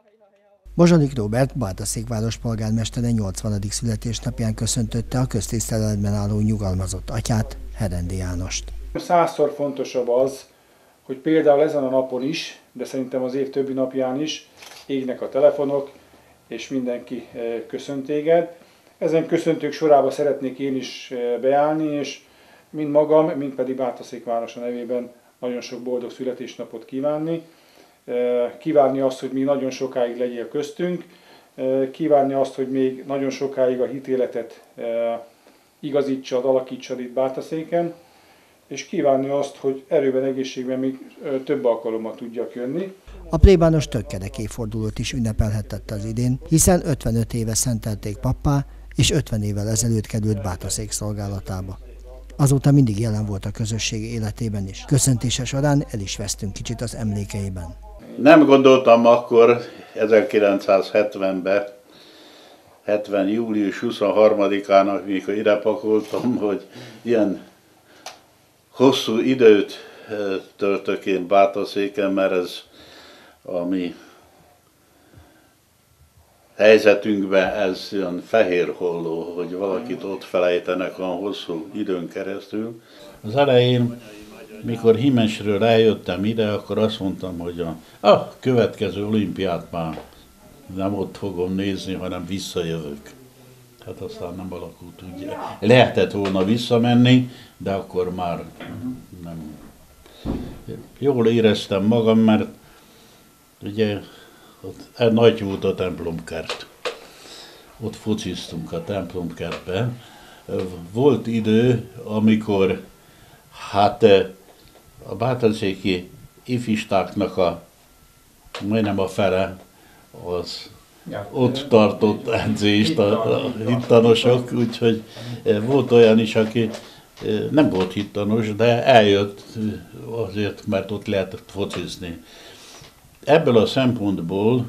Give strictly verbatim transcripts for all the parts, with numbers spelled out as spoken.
Bozsonik Róbert Bátaszékváros polgármestere nyolcvanadik születésnapján köszöntötte a köztiszteletben álló nyugalmazott atyát, Herendi Jánost. Százszor fontosabb az, hogy például ezen a napon is, de szerintem az év többi napján is égnek a telefonok, és mindenki köszönt téged. Ezen köszöntők sorába szeretnék én is beállni, és mind magam, mind pedig Bátaszékvárosa nevében nagyon sok boldog születésnapot kívánni. Kívánni azt, hogy még nagyon sokáig legyél köztünk, kívánni azt, hogy még nagyon sokáig a hitéletet igazítsad, alakítsad itt Bátaszéken, és kívánni azt, hogy erőben, egészségben még több alkalommal tudjak jönni. A plébános tökkedek évfordulót is ünnepelhettette az idén, hiszen ötvenöt éve szentelték pappá, és ötven évvel ezelőtt került Bátaszék szolgálatába. Azóta mindig jelen volt a közösség életében is. Köszöntése során el is vesztünk kicsit az emlékeiben. Nem gondoltam akkor ezerkilencszázhetvenben, hetven július huszonharmadikának, mikor ide pakoltam, hogy ilyen hosszú időt töltök én Bátaszéken, mert ez a mi helyzetünkben ez olyan fehér holló, hogy valakit ott felejtenek a hosszú időn keresztül. Az elején, mikor Himesről eljöttem ide, akkor azt mondtam, hogy a, a következő olimpiát már nem ott fogom nézni, hanem visszajövök. Hát aztán nem alakult úgy. Lehetett volna visszamenni, de akkor már nem. Jól éreztem magam, mert ugye ott nagy volt a templomkert. Ott fociztunk a templomkertbe. Volt idő, amikor hát a bátaszéki ifistáknak a majdnem a fele az ja, ott tartott edzést a, a hittanosok, úgyhogy volt olyan is, aki nem volt hittanos, de eljött azért, mert ott lehetett focizni. Ebből a szempontból,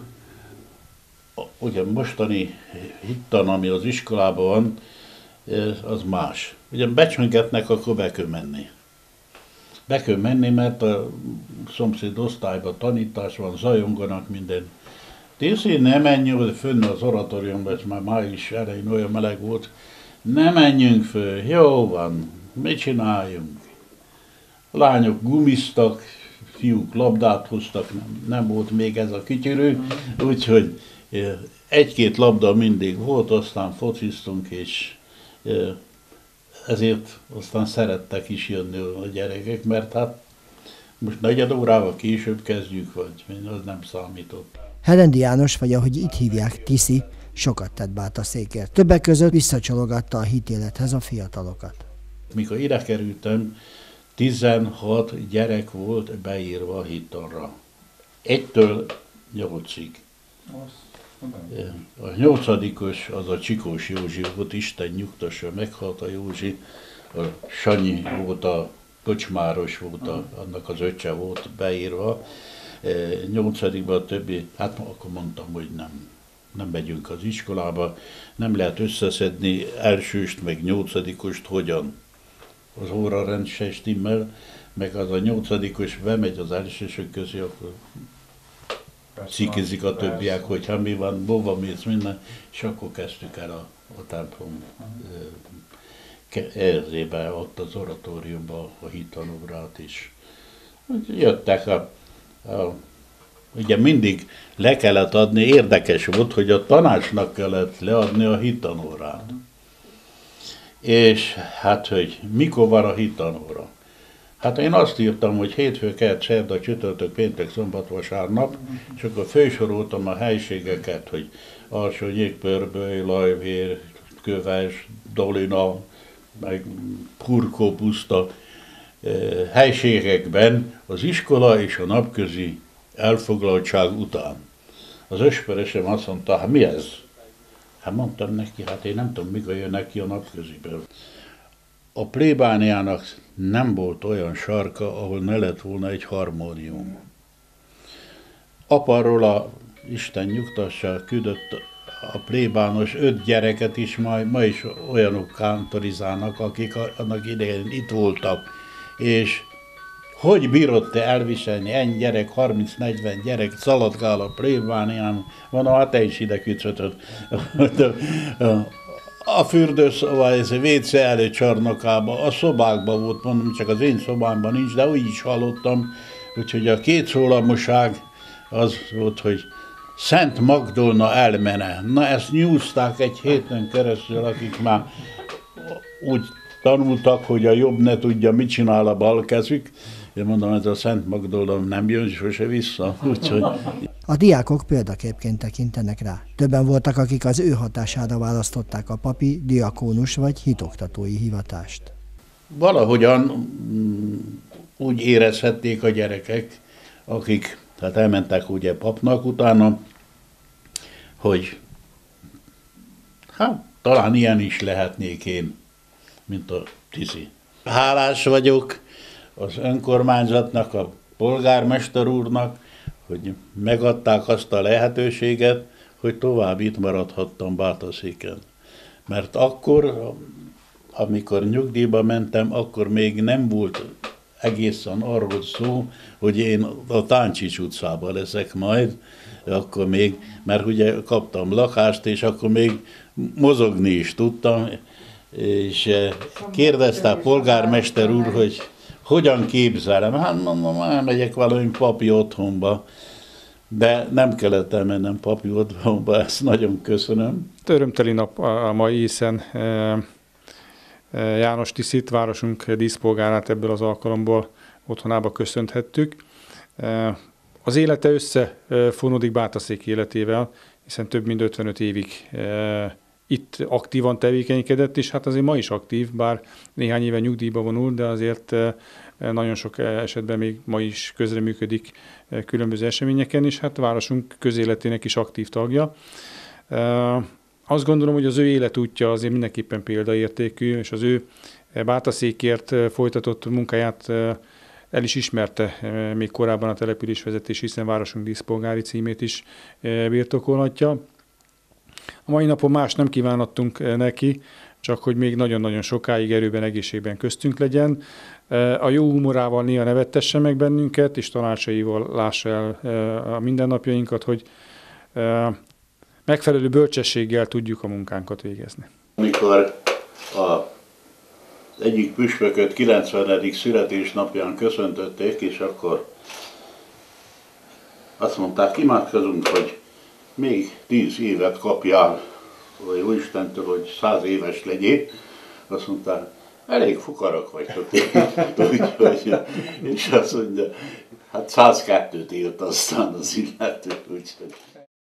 ugye mostani hittan, ami az iskolában van, az más. Ugye becsöngetnek, akkor be kell menni. Be kell menni, mert a szomszéd osztályban tanítás van, zajonganak minden. Tészi, ne menjünk fönn az oratóriumban, ez már május elején olyan meleg volt, ne menjünk föl, jó van, mit csináljunk? A lányok gumiztak, fiúk labdát hoztak, nem, nem volt még ez a kütyörő, úgyhogy egy-két labda mindig volt, aztán fociztunk, és ezért aztán szerettek is jönni a gyerekek, mert hát most negyed órával később kezdjük, vagy az nem számított. Herendi János, vagy ahogy itt hívják, Tiszi, sokat tett Bátaszékért. Többek között visszacsalogatta a hitélethez a fiatalokat. Mikor ide kerültem, tizenhat gyerek volt beírva a hittanra. Egytől nyolcig. A nyolcadikos az a Csikós Józsi volt, Isten nyugtassa, meghalt a Józsi. A Sanyi volt, a kocsmáros volt, a, annak az öccse volt beírva. Nyolcadikban a többi, hát akkor mondtam, hogy nem, nem megyünk az iskolába, nem lehet összeszedni elsőst, meg nyolcadikost, hogyan. Az órarend se stimmel, meg az a nyolcadikos bemegy az elsősök közé, akkor cikizik a többiek, hogy ha mi van, bova mész, minden, és akkor kezdtük el a, a templom erzébe, ott az oratóriumban a hittanórát is. Jöttek a, a ugye mindig le kellett adni, érdekes volt, hogy a tanácsnak kellett leadni a hittanórát. És hát, hogy mikor van a hittanóra? Hát én azt írtam, hogy hétfő, kedd, szerda, csütörtök, péntek, szombat, vasárnap, és akkor fősoroltam a helységeket, hogy Alsó Nyékpörböly, Lajvér, Köves, Dolina, meg Kurkó puszta helységekben az iskola és a napközi elfoglaltság után. Az ösperesem azt mondta, hát mi ez? Hát mondtam neki, hát én nem tudom, mikor jön neki a napköziből. A plébániának nem volt olyan sarka, ahol ne lett volna egy harmónium. Aparról a Isten nyugtassa küldött a plébános öt gyereket is, ma, ma is olyanok kántorizálnak, akik annak idején itt voltak, és hogy bírod te elviselni, ennyi gyerek, harminc-negyven gyerek, szaladgál a plébánián, van, hát te is ide kücsötöd. A fürdőszoba, ez a vé cé előtt csarnokában, a szobákban volt, mondom, csak az én szobámban nincs, de úgy is hallottam, úgyhogy a két szólamoság az volt, hogy Szent Magdolna elmene. Na, ezt nyúzták egy héten keresztül, akik már úgy tanultak, hogy a jobb ne tudja, mit csinál a bal kezük. Én mondom, ez a Szent Magdolna nem jön sose vissza. Úgyhogy... A diákok példaképként tekintenek rá. Többen voltak, akik az ő hatására választották a papi, diakónus vagy hitoktatói hivatást. Valahogyan úgy érezhették a gyerekek, akik tehát elmentek ugye papnak utána, hogy hát talán ilyen is lehetnék én, mint a Tizi. Hálás vagyok az önkormányzatnak, a polgármester úrnak, hogy megadták azt a lehetőséget, hogy tovább itt maradhattam Bátaszéken. Mert akkor, amikor nyugdíjba mentem, akkor még nem volt egészen arról szó, hogy én a Táncsics utcában leszek majd, akkor még, mert ugye kaptam lakást, és akkor még mozogni is tudtam, és kérdezte a polgármester úr, hogy hogyan képzelem. Hát mondom, elmegyek valami papi otthonba, de nem kellett elmennem papi otthonba, ezt nagyon köszönöm. Örömteli nap a mai, hiszen János Tiszit, városunk díszpolgárát ebből az alkalomból otthonába köszönthettük. Az élete összefonódik Bátaszék életével, hiszen több mint ötvenöt évig itt aktívan tevékenykedett, és hát azért ma is aktív, bár néhány éve nyugdíjba vonult, de azért nagyon sok esetben még ma is közreműködik különböző eseményeken, és hát a városunk közéletének is aktív tagja. Azt gondolom, hogy az ő életútja azért mindenképpen példaértékű, és az ő Bátaszékért folytatott munkáját el is ismerte még korábban a településvezetés, hiszen városunk díszpolgári címét is birtokolhatja. A mai napon más nem kívánattunk neki, csak hogy még nagyon-nagyon sokáig erőben, egészségben köztünk legyen. A jó humorával néha nevettesse meg bennünket, és tanácsaival lássa el a mindennapjainkat, hogy megfelelő bölcsességgel tudjuk a munkánkat végezni. Amikor a egyik püspököt kilencvenedik születésnapján köszöntötték, és akkor azt mondták, imádkozunk, hogy még tíz évet kapjál, vagy Úristentől, hogy száz éves legyél. Azt mondták, elég fukarak vagytok. Úgyhogy, és azt mondja, hát százkettőt élt aztán az illető, úgyhogy.